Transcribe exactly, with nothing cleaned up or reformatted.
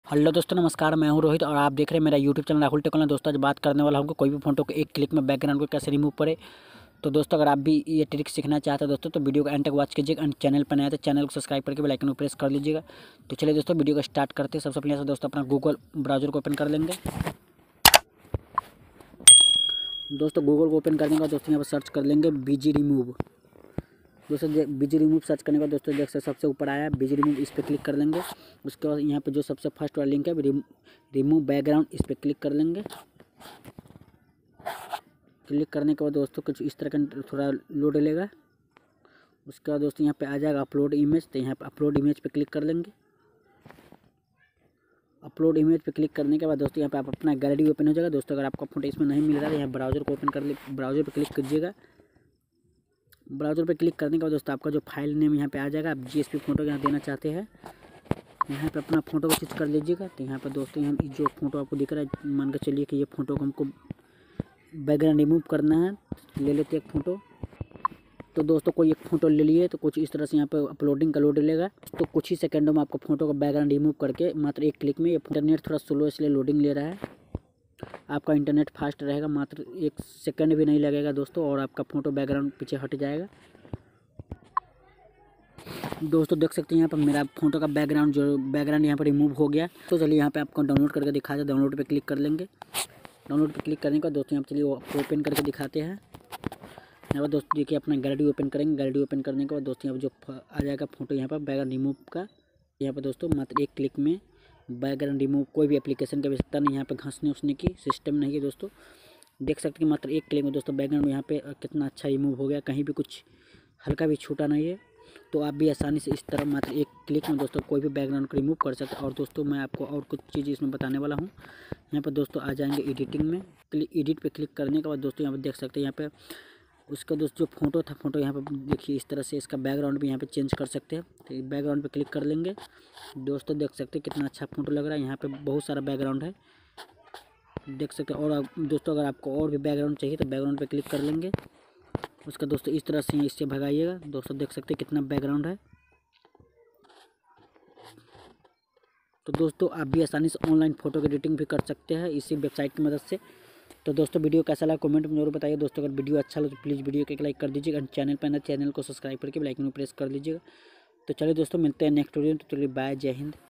Hello दोस्तों, नमस्कार। मैं हूं रोहित और आप देख रहे हैं मेरा यूट्यूब चैनल राहुल टेक्नोलॉजी। दोस्तों आज बात करने वाला हूं कि कोई भी फोटो को एक क्लिक में बैकग्राउंड को कैसे रिमूव करे। तो दोस्तों अगर आप भी ये ट्रिक सीखना चाहते हैं दोस्तों तो वीडियो को एंड तक वॉच कीजिएगा एंड चैनल पर नया तो चैनल को सब्सक्राइब करके बेल आइकन को प्रेस कर लीजिएगा। तो चलिए दोस्तों वीडियो को स्टार्ट करते हैं। सबसे पहले से दोस्तों अपना गूगल ब्राउजर को ओपन कर लेंगे। दोस्तों गूगल को ओपन करने के बाद दोस्तों यहाँ पर सर्च कर लेंगे बीजी रिमूव। दोस्तों बीजी रिमूव सर्च करने के बाद दोस्तों देख सकते सबसे ऊपर आया है बीजी रिमूव, इस पर क्लिक कर लेंगे। उसके बाद यहाँ पे जो सबसे फर्स्ट वाला लिंक है रिमूव बैकग्राउंड, इस पर क्लिक कर लेंगे। क्लिक करने के बाद दोस्तों कुछ इस तरह का थोड़ा लोड लेगा। उसके बाद दोस्तों यहाँ पे आ जाएगा अपलोड इमेज, तो यहाँ पे अपलोड इमेज पे क्लिक कर लेंगे। अपलोड इमेज पे क्लिक करने के बाद दोस्तों यहाँ पे आप अपना गैलरी ओपन हो जाएगा। दोस्तों अगर आपका फोटो इसमें नहीं मिल रहा है यहाँ ब्राउजर को ओपन कर ले, ब्राउजर पे क्लिक कीजिएगा। ब्राउजर पे क्लिक करने के बाद दोस्तों आपका जो फाइल नेम यहाँ पे आ जाएगा। आप जीएसपी फोटो यहाँ देना चाहते हैं, यहाँ पे अपना फोटो को चूज कर लीजिएगा। तो यहाँ पर दोस्तों यहाँ जो फोटो आपको दिख रहा है, मान के चलिए कि ये फोटो को हमको बैकग्राउंड रिमूव करना है, ले लेते एक फ़ोटो। तो दोस्तों कोई एक फ़ोटो ले लिए तो कुछ इस तरह से यहाँ पे अपलोडिंग का लोड लेगा। तो कुछ ही सेकंडों में आपको फोटो का बैकग्राउंड रिमूव करके मात्र एक क्लिक में, ये इंटरनेट थोड़ा स्लो इसलिए लोडिंग ले रहा है। आपका इंटरनेट फास्ट रहेगा, मात्र एक सेकंड भी नहीं लगेगा दोस्तों और आपका फ़ोटो बैकग्राउंड पीछे हट जाएगा। दोस्तों देख सकते हैं यहाँ पर मेरा फोटो का बैकग्राउंड जो बैकग्राउंड यहाँ पर रिमूव हो गया। तो चलिए यहाँ पे आपको डाउनलोड करके दिखा दे। डाउनलोड पे क्लिक कर लेंगे। डाउनलोड पे क्लिक करने के बाद दोस्तों यहाँ पर चलिए ओपन करके दिखाते हैं। यहाँ पर दोस्तों देखिए अपना गैलरी ओपन करेंगे। गैलरी ओपन करने के बाद दोस्तों यहाँ पर जो आ जाएगा फोटो यहाँ पर बैकग्राउंड रिमूव का, यहाँ पर दोस्तों मात्र एक क्लिक में बैकग्राउंड रिमूव, कोई भी एप्लीकेशन की आवश्यकता नहीं, यहाँ पर घंसने उसने की सिस्टम नहीं है दोस्तों। देख सकते हैं मात्र एक क्लिक में दोस्तों बैकग्राउंड यहाँ पे कितना अच्छा रिमूव हो गया, कहीं भी कुछ हल्का भी छूटा नहीं है। तो आप भी आसानी से इस तरह मात्र एक क्लिक में दोस्तों कोई भी बैकग्राउंड को रिमूव कर सकते हैं। और दोस्तों मैं आपको और कुछ चीज़ इसमें बताने वाला हूँ। यहाँ पर दोस्तों आ जाएंगे एडिटिंग में, एडिट पे क्लिक करने के बाद दोस्तों यहाँ पर देख सकते हैं यहाँ पे उसका दोस्तों जो फोटो था, फोटो यहाँ पर देखिए इस तरह से इसका बैकग्राउंड भी यहाँ पे चेंज कर सकते हैं। तो बैकग्राउंड पे क्लिक कर लेंगे। दोस्तों देख सकते हैं कितना अच्छा फोटो लग रहा है। यहाँ पे बहुत सारा बैकग्राउंड है, देख सकते हैं। और दोस्तों अगर आपको और भी बैकग्राउंड चाहिए तो बैकग्राउंड पे क्लिक कर लेंगे। उसका दोस्तों इस तरह से इससे भगाइएगा। दोस्तों देख सकते हैं कितना बैकग्राउंड है। तो दोस्तों आप भी आसानी से ऑनलाइन फ़ोटो की एडिटिंग भी कर सकते हैं इसी वेबसाइट की मदद से। तो दोस्तों वीडियो कैसा लगा कमेंट में जरूर बताइए। दोस्तों अगर वीडियो अच्छा लगे तो प्लीज़ वीडियो को एक लाइक कर दीजिएगा। चैनल पर ना चैनल को सब्सक्राइब करके बेल आइकन को प्रेस कर लीजिएगा। तो चलिए दोस्तों मिलते हैं नेक्स्ट वीडियो में। तो चलिए बाय, जय हिंद।